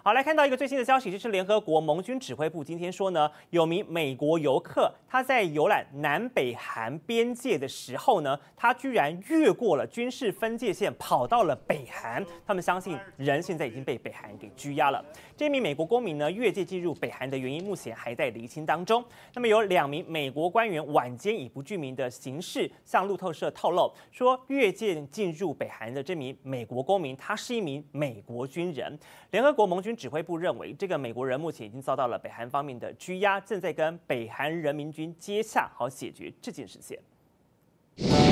好，来看到一个最新的消息，这是联合国盟军指挥部今天说呢，有名美国游客他在游览南北韩边界的时候呢，他居然越过了军事分界线，跑到了北韩。他们相信人现在已经被北韩给拘押了。这名美国公民呢，越界进入北韩的原因目前还在厘清当中。那么有2名美国官员晚间以不具名的形式向路透社透露，说越界进入北韩的这名美国公民，他是一名美国军人。联合国盟军指挥部认为，这个美国人目前已经遭到了北韩方面的拘押，正在跟北韩人民军接洽，好解决这件事情。